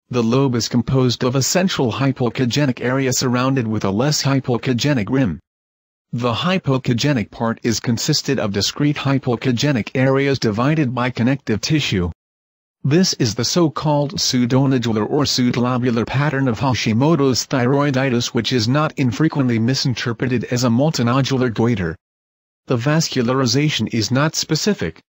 The lobe is composed of a central hypoechogenic area surrounded with a less hypoechogenic rim. The hypoechogenic part is consisted of discrete hypoechogenic areas divided by connective tissue. This is the so-called pseudonodular or pseudolobular pattern of Hashimoto's thyroiditis, which is not infrequently misinterpreted as a multinodular goiter. The vascularization is not specific,